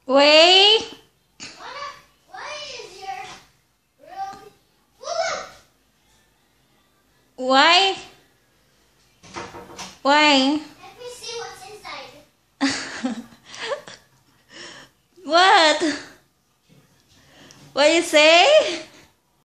Wait. Why is your room full of... Why? Why? Let me see what's inside. What? What you say?